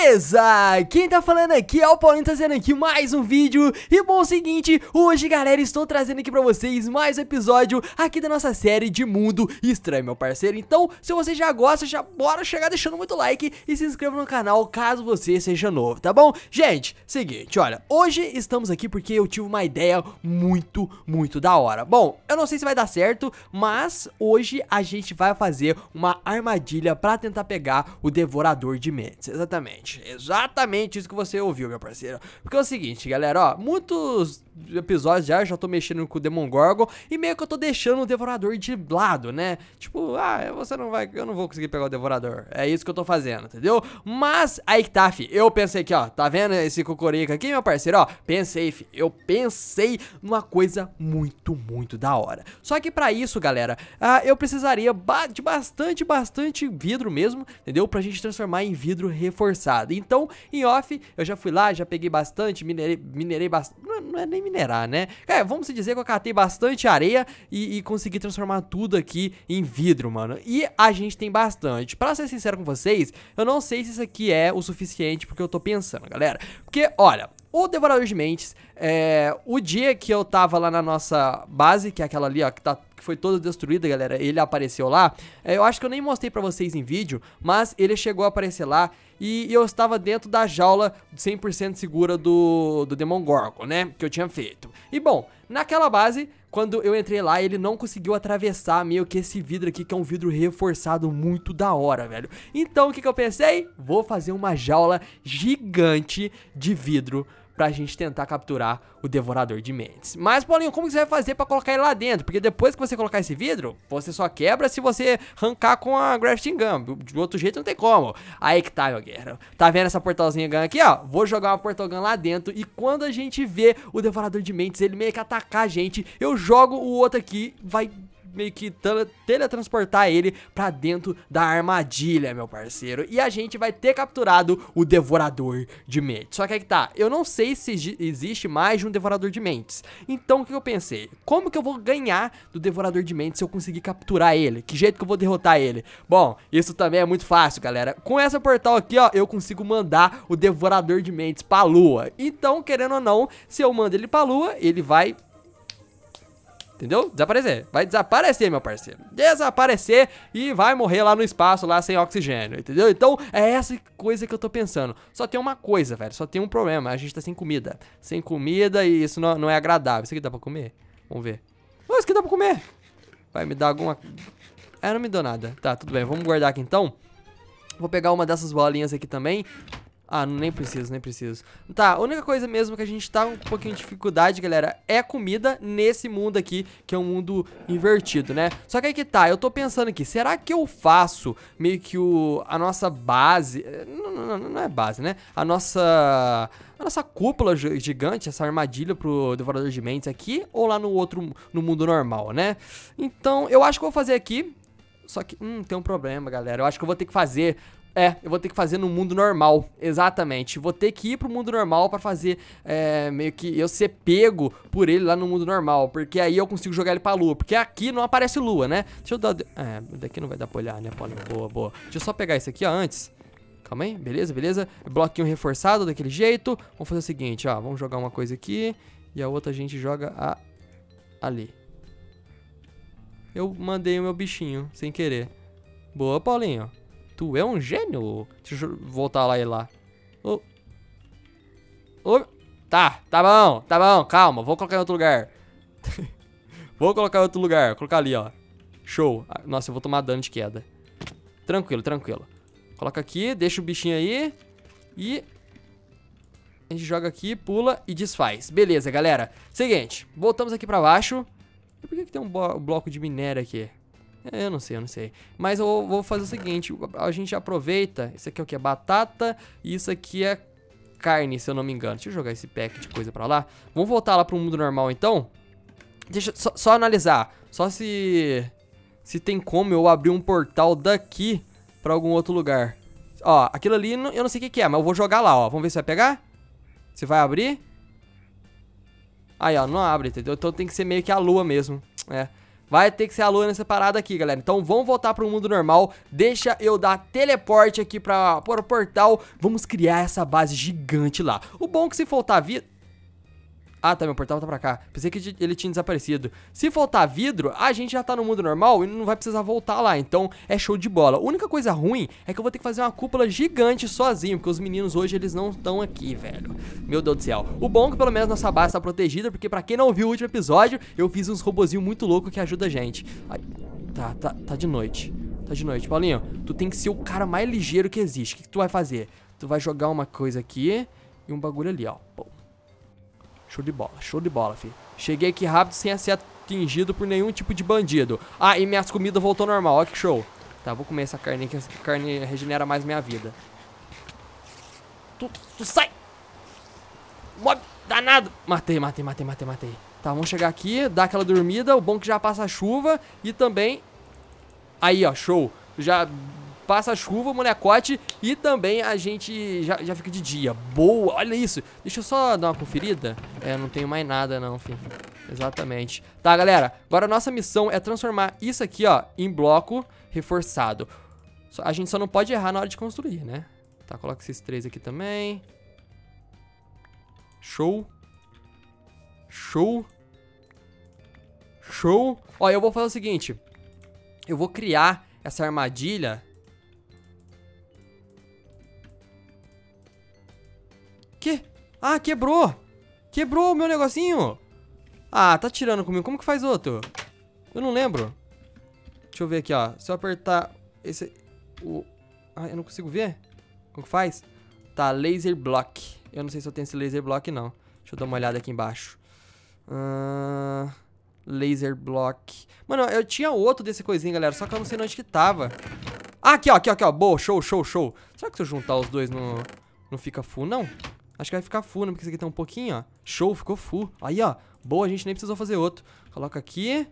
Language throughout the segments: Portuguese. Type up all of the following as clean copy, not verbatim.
Beleza? Quem tá falando aqui é o Paulinho, trazendo aqui mais um vídeo. E bom, é o seguinte, hoje galera, estou trazendo aqui pra vocês mais um episódio aqui da nossa série de Mundo Estranho, meu parceiro. Então, se você já gosta, já bora chegar deixando muito like e se inscreva no canal caso você seja novo, tá bom? Gente, seguinte, olha, hoje estamos aqui porque eu tive uma ideia muito da hora. Bom, eu não sei se vai dar certo, mas hoje a gente vai fazer uma armadilha pra tentar pegar o Devorador de Mentes. Exatamente isso que você ouviu, meu parceiro. Porque é o seguinte, galera, ó, muitos episódios já tô mexendo com o Demogorgon e meio que eu tô deixando o Devorador de lado, né? Tipo, você não vai, eu não vou conseguir pegar o Devorador. É isso que eu tô fazendo, entendeu? Mas aí que tá, fi, eu pensei aqui, ó, tá vendo esse cocorico aqui, meu parceiro, ó? Eu pensei numa coisa muito da hora. Só que pra isso, galera, eu precisaria de bastante vidro mesmo, entendeu? Pra gente transformar em vidro reforçado. Então, em off, eu já fui lá, já peguei bastante, minerei bastante, não é nem minerar, né? Vamos dizer que eu catei bastante areia e consegui transformar tudo aqui em vidro, mano. E a gente tem bastante. Pra ser sincero com vocês, eu não sei se isso aqui é o suficiente porque eu tô pensando, galera. Porque, olha, o Devorador de Mentes, o dia que eu tava lá na nossa base, que é aquela ali, ó, que foi toda destruída, galera, ele apareceu lá. Eu acho que eu nem mostrei pra vocês em vídeo, mas ele chegou a aparecer lá e eu estava dentro da jaula 100% segura do Demogorgon, né, que eu tinha feito. E bom, naquela base, quando eu entrei lá, ele não conseguiu atravessar meio que esse vidro aqui, que é um vidro reforçado muito da hora, velho. Então, o que eu pensei? Vou fazer uma jaula gigante de vidro pra gente tentar capturar o Devorador de Mentes. Mas, Paulinho, como que você vai fazer pra colocar ele lá dentro? Porque depois que você colocar esse vidro, você só quebra se você arrancar com a Grafting Gun. De outro jeito não tem como. Aí que tá, meu guerreiro. Tá vendo essa portalzinha gun aqui, ó? Vou jogar uma Portal Gun lá dentro e quando a gente vê o Devorador de Mentes, ele meio que atacar a gente, eu jogo o outro aqui, vai meio que teletransportar ele pra dentro da armadilha, meu parceiro. E a gente vai ter capturado o Devorador de Mentes. Só que aí que tá, eu não sei se existe mais de um Devorador de Mentes. Então o que eu pensei? Como que eu vou ganhar do Devorador de Mentes se eu conseguir capturar ele? Que jeito que eu vou derrotar ele? Bom, isso também é muito fácil, galera. Com essa portal aqui, ó, eu consigo mandar o Devorador de Mentes pra lua. Então, querendo ou não, se eu mando ele pra lua, ele vai... entendeu? Desaparecer. Vai desaparecer, meu parceiro. Desaparecer e vai morrer lá no espaço, lá sem oxigênio, entendeu? Então, é essa coisa que eu tô pensando. Só tem uma coisa, velho. Só tem um problema. A gente tá sem comida. Sem comida e isso não é agradável. Isso aqui dá pra comer? Vamos ver. Oh, isso aqui dá pra comer. Vai me dar alguma... não me deu nada. Tá, tudo bem. Vamos guardar aqui, então. Vou pegar uma dessas bolinhas aqui também. Nem preciso. Tá, a única coisa mesmo que a gente tá com um pouquinho de dificuldade, galera, é comida nesse mundo aqui, que é um mundo invertido, né? Só que aí que tá, eu tô pensando aqui, será que eu faço meio que a nossa base... Não é base, né? A nossa cúpula gigante, essa armadilha pro Devorador de Mentes aqui, ou lá no mundo normal, né? Então, eu acho que eu vou fazer aqui, só que, tem um problema, galera, eu acho que eu vou ter que fazer... eu vou ter que fazer no mundo normal, exatamente. Vou ter que ir pro mundo normal pra fazer meio que eu ser pego por ele lá no mundo normal, porque aí eu consigo jogar ele pra lua, porque aqui não aparece lua, né? Deixa eu dar... daqui não vai dar pra olhar, né, Paulinho? Boa. Deixa eu só pegar isso aqui, ó, antes. Calma aí, beleza. Bloquinho reforçado daquele jeito. Vamos fazer o seguinte, ó, vamos jogar uma coisa aqui e a outra a gente joga ali. Eu mandei o meu bichinho, sem querer. Boa, Paulinho. Tu é um gênio. Deixa eu voltar lá e lá. Tá bom, calma. Vou colocar em outro lugar. Vou colocar ali, ó. Show. Nossa, eu vou tomar dano de queda. Tranquilo. Coloca aqui, deixa o bichinho aí. E a gente joga aqui, pula e desfaz. Beleza, galera. Seguinte, voltamos aqui pra baixo. E por que tem um bloco de minério aqui? Eu não sei. Mas eu vou fazer o seguinte, a gente aproveita, isso aqui é o que? Batata, e isso aqui é carne, se eu não me engano. Deixa eu jogar esse pack de coisa pra lá. Vamos voltar lá pro mundo normal, então. Deixa eu só analisar. Só se tem como eu abrir um portal daqui pra algum outro lugar. Ó, aquilo ali, eu não sei o que é, mas eu vou jogar lá, ó. Vamos ver se vai pegar. Se vai abrir. Aí, ó, não abre, entendeu? Então tem que ser meio que a lua mesmo. Vai ter que ser a lua nessa parada aqui, galera. Então vamos voltar pro mundo normal. Deixa eu dar teleporte aqui para o portal. Vamos criar essa base gigante lá. O bom é que se faltar vida... Ah, tá, meu portal tá pra cá. Pensei que ele tinha desaparecido. Se faltar vidro, a gente já tá no mundo normal e não vai precisar voltar lá. Então é show de bola. A única coisa ruim é que eu vou ter que fazer uma cúpula gigante sozinho, porque os meninos hoje eles não estão aqui, velho. Meu Deus do céu. O bom é que pelo menos nossa base tá protegida, porque pra quem não viu o último episódio, eu fiz uns robozinhos muito loucos que ajudam a gente. Ai, tá de noite. Tá de noite. Paulinho, tu tem que ser o cara mais ligeiro que existe. O que tu vai fazer? Tu vai jogar uma coisa aqui e um bagulho ali, ó. Pô. Show de bola, filho. Cheguei aqui rápido sem ser atingido por nenhum tipo de bandido. Ah, e minhas comidas voltou normal, ó que show. Tá, vou comer essa carne aqui, essa carne regenera mais minha vida. Tu sai! Mob danado! Matei. Tá, vamos chegar aqui, dar aquela dormida. O bom que já passa a chuva e também... Aí, ó, show. Já... Passa a chuva, molecote, e também a gente já fica de dia. Boa, olha isso. Deixa eu só dar uma conferida. É, não tenho mais nada não, filho. Exatamente. Tá, galera, agora a nossa missão é transformar isso aqui, ó, em bloco reforçado. A gente só não pode errar na hora de construir, né? Tá, coloca esses 3 aqui também. Show. Ó, eu vou fazer o seguinte. Eu vou criar essa armadilha... Que? Ah, quebrou. Quebrou o meu negocinho. Ah, tá tirando comigo. Como que faz outro? Eu não lembro. Deixa eu ver aqui, ó. Se eu apertar esse... Ah, eu não consigo ver. Como que faz? Tá, laser block. Eu não sei se eu tenho esse laser block, não. Deixa eu dar uma olhada aqui embaixo. Laser block. Mano, eu tinha outro desse coisinho, galera. Só que eu não sei onde que tava. Ah, aqui, ó. Boa, show. Será que se eu juntar os dois não fica full, não? Acho que vai ficar full, né? Porque esse aqui tem um pouquinho, ó. Show, ficou full. Aí, ó. Boa, a gente nem precisou fazer outro. Coloca aqui.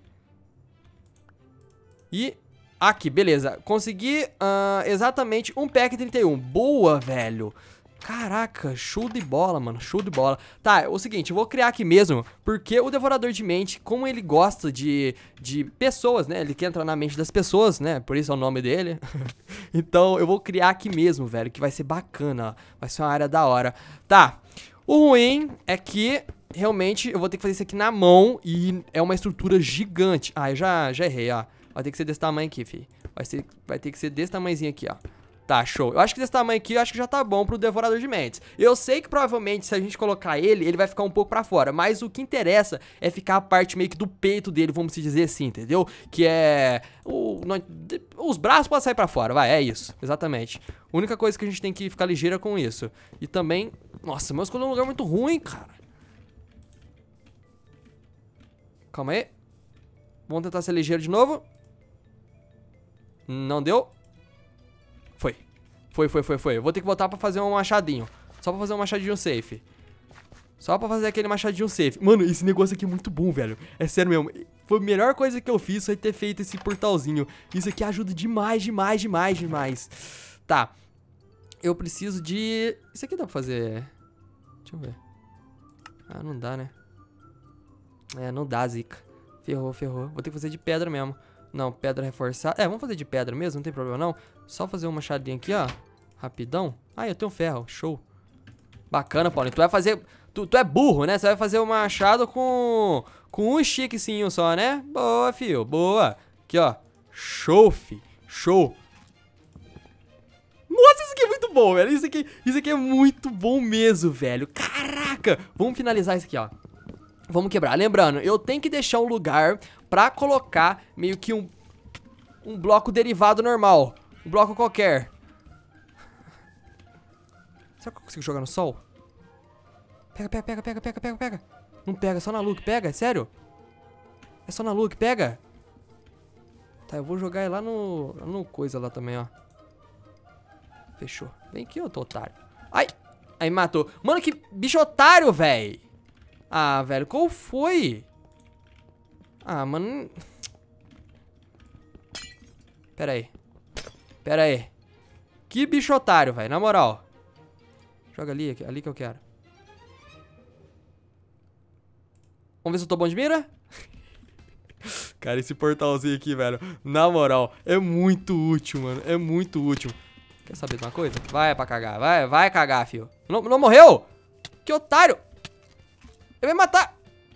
E... Aqui, beleza. Consegui exatamente um pack 31. Boa, velho. Caraca, show de bola, mano. Show de bola. Tá, é o seguinte, eu vou criar aqui mesmo, porque o Devorador de Mente, como ele gosta de pessoas, né? Ele quer entrar na mente das pessoas, né? Por isso é o nome dele. Então, eu vou criar aqui mesmo, velho, que vai ser bacana, ó. Vai ser uma área da hora. Tá, o ruim é que realmente eu vou ter que fazer isso aqui na mão e é uma estrutura gigante. Ah, eu já errei, ó. Vai ter que ser desse tamanho aqui, fi. Vai ter que ser desse tamanhozinho aqui, ó. Tá, show. Eu acho que desse tamanho aqui, eu acho que já tá bom pro Devorador de Mentes. Eu sei que provavelmente se a gente colocar ele vai ficar um pouco pra fora. Mas o que interessa é ficar a parte meio que do peito dele, vamos se dizer assim, entendeu? Que é... os braços podem sair pra fora, vai, é isso. Exatamente. A única coisa que a gente tem que ficar ligeira com isso. E também... Nossa, mas eu escolhi um lugar muito ruim, cara. Calma aí. Vamos tentar ser ligeiro de novo. Não deu. Foi. Eu vou ter que voltar pra fazer um machadinho. Só pra fazer um machadinho safe. Só pra fazer aquele machadinho safe. Mano, esse negócio aqui é muito bom, velho. É sério mesmo. Foi a melhor coisa que eu fiz, foi ter feito esse portalzinho. Isso aqui ajuda demais. Tá. Eu preciso de... Isso aqui dá pra fazer... Deixa eu ver. Ah, não dá, né? É, não dá, zica. Ferrou. Vou ter que fazer de pedra mesmo. Não, pedra reforçada. É, vamos fazer de pedra mesmo, não tem problema não. Só fazer um machadinho aqui, ó. Rapidão. Ah, eu tenho ferro, show. Bacana, Paulinho. Tu vai fazer... Tu é burro, né? Você vai fazer um machado com um stickzinho só, né? Boa, fio, boa. Aqui, ó. Show, fi. Show. Nossa, isso aqui é muito bom, velho. Isso aqui é muito bom mesmo, velho. Caraca. Vamos finalizar isso aqui, ó. Vamos quebrar. Lembrando, eu tenho que deixar um lugar pra colocar meio que um bloco derivado normal. Um bloco qualquer. Será que eu consigo jogar no sol? Pega. Não pega, só na Luke. Pega, é sério? É só na Luke, pega. Tá, eu vou jogar ele lá no coisa lá também, ó. Fechou. Vem aqui, ô otário. Ai! Aí matou. Mano, que bicho otário, velho. Ah, velho, qual foi? Ah, mano. Pera aí. Que bicho otário, velho, na moral. Joga ali que eu quero. Vamos ver se eu tô bom de mira? Cara, esse portalzinho aqui, velho, na moral, é muito útil, mano. É muito útil. Quer saber de uma coisa? Vai pra cagar, vai cagar, filho. Não morreu? Que otário. Ele vai matar.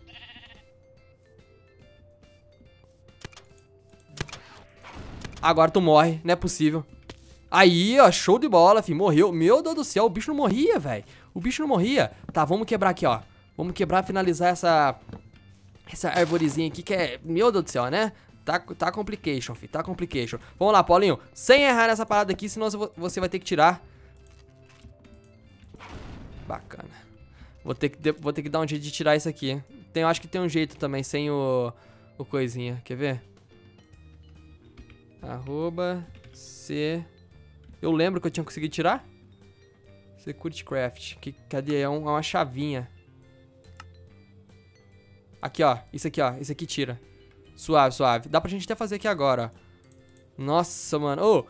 Agora tu morre, não é possível. Aí, ó, show de bola, filho. Morreu. Meu Deus do céu, o bicho não morria, velho. O bicho não morria. Tá, vamos quebrar aqui, ó. Vamos quebrar, finalizar essa arvorezinha aqui que é... Meu Deus do céu, né? Tá complication, filho. Tá complication. Vamos lá, Paulinho. Sem errar nessa parada aqui, senão você vai ter que tirar. Bacana. Vou ter que dar um jeito de tirar isso aqui. Eu acho que tem um jeito também, sem o coisinha. Quer ver? @C... Eu lembro que eu tinha conseguido tirar. Security Craft. Cadê? É uma chavinha. Aqui, ó. Isso aqui, ó. Isso aqui tira. Suave, suave. Dá pra gente até fazer aqui agora, ó. Nossa, mano. Ô,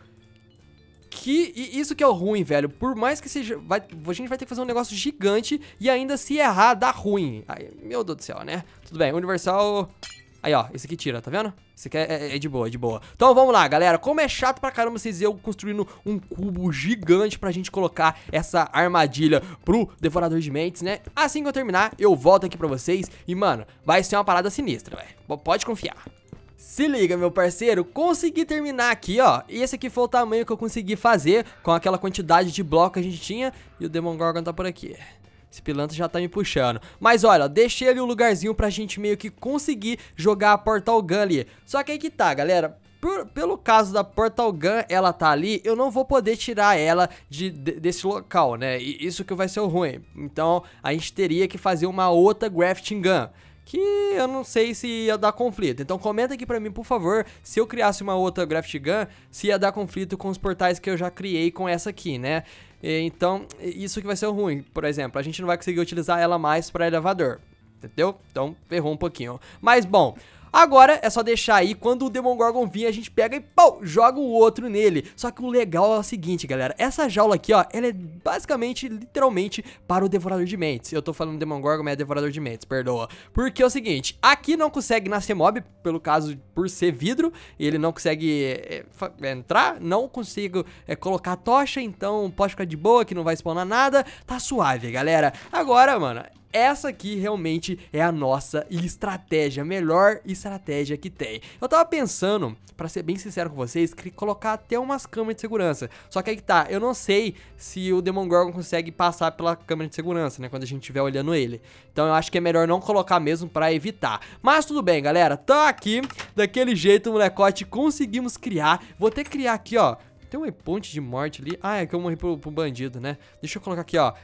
isso que é o ruim, velho. Por mais que seja... a gente vai ter que fazer um negócio gigante e ainda se errar, dá ruim. Ai, meu Deus do céu, né? Tudo bem. Universal... Aí, ó, esse aqui tira, tá vendo? Esse aqui é de boa, de boa. Então vamos lá, galera. Como é chato pra caramba vocês verem eu construindo um cubo gigante pra gente colocar essa armadilha pro Devorador de Mentes, né? Assim que eu terminar, eu volto aqui pra vocês. E, mano, vai ser uma parada sinistra, velho. Pode confiar. Se liga, meu parceiro, consegui terminar aqui, ó. E esse aqui foi o tamanho que eu consegui fazer com aquela quantidade de bloco que a gente tinha. E o Demogorgon tá por aqui. Esse pilantra já tá me puxando. Mas olha, deixei ali um lugarzinho pra gente meio que conseguir jogar a Portal Gun ali. Só que aí que tá, galera. Pelo caso da Portal Gun, ela tá ali, eu não vou poder tirar ela desse local, né? E isso que vai ser o ruim. Então, a gente teria que fazer uma outra Grafting Gun, que eu não sei se ia dar conflito. Então comenta aqui pra mim, por favor, se eu criasse uma outra Grafting Gun, se ia dar conflito com os portais que eu já criei com essa aqui, né? Então, isso que vai ser o ruim. Por exemplo, a gente não vai conseguir utilizar ela mais pra elevador, entendeu? Então, ferrou um pouquinho. Mas, bom... Agora é só deixar aí, quando o Demogorgon vir, a gente pega e pau, joga o outro nele. Só que o legal é o seguinte, galera, essa jaula aqui, ó, ela é basicamente, literalmente, para o Devorador de Mentes. Eu tô falando Demogorgon, mas é Devorador de Mentes, perdoa. Porque é o seguinte, aqui não consegue nascer mob, pelo caso, por ser vidro, ele não consegue entrar, não consigo colocar tocha, então pode ficar de boa, que não vai spawnar nada, tá suave, galera. Agora, mano... Essa aqui realmente é a nossa estratégia, a melhor estratégia que tem. Eu tava pensando, pra ser bem sincero com vocês, que colocar até umas câmeras de segurança. Só que aí que tá, eu não sei se o Demogorgon consegue passar pela câmera de segurança, né, quando a gente estiver olhando ele. Então eu acho que é melhor não colocar mesmo pra evitar. Mas tudo bem, galera, tá aqui, daquele jeito, molecote, conseguimos criar. Vou ter que criar aqui, ó. Tem uma ponte de morte ali. Ah, é que eu morri pro bandido, né? Deixa eu colocar aqui, ó.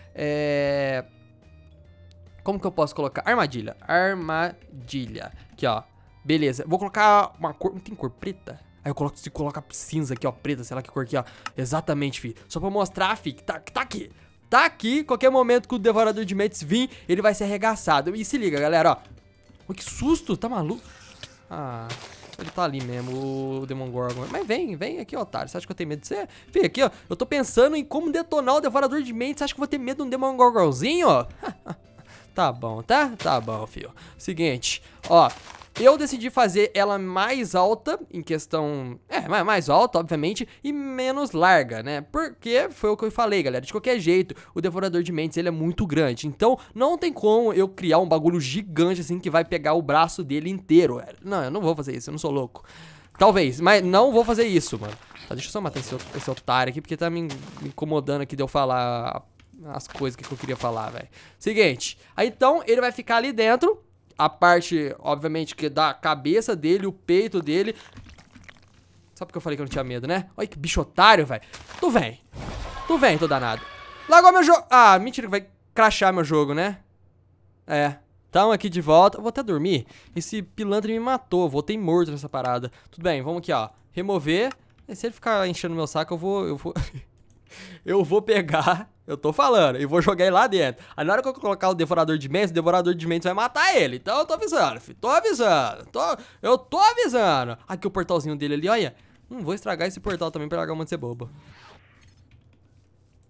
Como que eu posso colocar? Armadilha. Armadilha. Aqui, ó. Beleza. Vou colocar uma cor... Não tem cor preta? Aí eu coloco, se coloca cinza aqui, ó. Preta, sei lá que cor aqui, ó. Exatamente, fi. Só pra mostrar, fi, que tá aqui. Tá aqui. Qualquer momento que o Devorador de Mentes vir, ele vai ser arregaçado. E se liga, galera, ó. Oh, que susto. Tá maluco? Ah... Ele tá ali mesmo, o Demogorgon. Mas vem aqui, otário. Você acha que eu tenho medo de você? Vem aqui, ó. Eu tô pensando em como detonar o Devorador de Mentes. Você acha que eu vou ter medo de um Demogorgonzinho, ó? Tá bom, tá? Tá bom, filho. Seguinte, ó. Eu decidi fazer ela mais alta, em questão... mais alta, obviamente, e menos larga, né? Porque foi o que eu falei, galera. De qualquer jeito, o Devorador de Mentes, ele é muito grande. Então, não tem como eu criar um bagulho gigante, assim, que vai pegar o braço dele inteiro, velho. Não, eu não vou fazer isso, eu não sou louco. Talvez, mas não vou fazer isso, mano. Tá, deixa eu só matar esse otário aqui, porque tá me incomodando aqui de eu falar as coisas que eu queria falar, velho. Seguinte, aí então, ele vai ficar ali dentro... A parte, obviamente, que da cabeça dele, o peito dele. Só porque eu falei que eu não tinha medo, né? Olha que bicho otário, velho. Tu vem, tô danado. Largou meu jogo. Ah, mentira que vai crashar meu jogo, né? Tamo aqui de volta. Eu vou até dormir. Esse pilantra me matou. Eu voltei morto nessa parada. Tudo bem, vamos aqui, ó. Remover. E se ele ficar enchendo meu saco, eu vou... Eu vou pegar, eu tô falando, e vou jogar ele lá dentro. Aí na hora que eu colocar o Devorador de Mentes vai matar ele. Então eu tô avisando, filho. Eu tô avisando. Aqui o portalzinho dele ali, olha. Não vou estragar esse portal também pra largar um monte de ser bobo.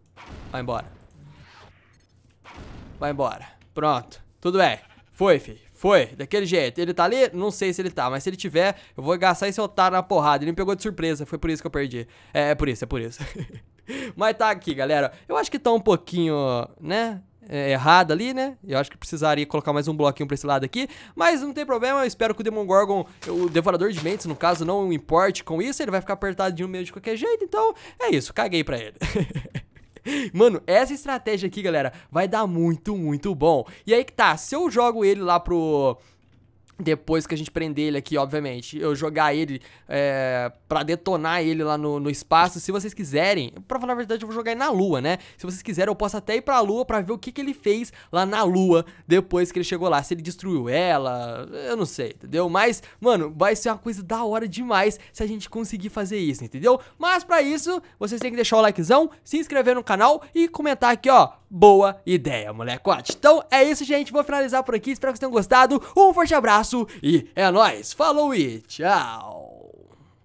Vai embora. Vai embora. Pronto. Tudo bem. Foi, filho. Foi, daquele jeito. Ele tá ali? Não sei se ele tá, mas se ele tiver, eu vou gastar esse otário na porrada. Ele me pegou de surpresa, foi por isso que eu perdi. É por isso. Mas tá aqui, galera. Eu acho que tá um pouquinho, né, errado ali, né? Eu acho que precisaria colocar mais um bloquinho pra esse lado aqui. Mas não tem problema, eu espero que o Demogorgon, o Devorador de Mentes, no caso, não importe com isso. Ele vai ficar apertadinho no meio de qualquer jeito, então é isso, caguei pra ele. Mano, essa estratégia aqui, galera, vai dar muito bom. E aí que tá, se eu jogo ele lá pro... Depois que a gente prender ele aqui, obviamente, eu jogar ele pra detonar ele lá no espaço. Se vocês quiserem, pra falar a verdade, eu vou jogar ele na lua, né? Se vocês quiserem, eu posso até ir pra lua pra ver o que ele fez lá na lua depois que ele chegou lá. Se ele destruiu ela, eu não sei, entendeu? Mas, mano, vai ser uma coisa da hora demais se a gente conseguir fazer isso, entendeu? Mas pra isso, vocês têm que deixar o likezão, se inscrever no canal e comentar aqui, ó, boa ideia, molecote. Então é isso, gente, vou finalizar por aqui, espero que vocês tenham gostado. Um forte abraço e é nóis, falou e tchau!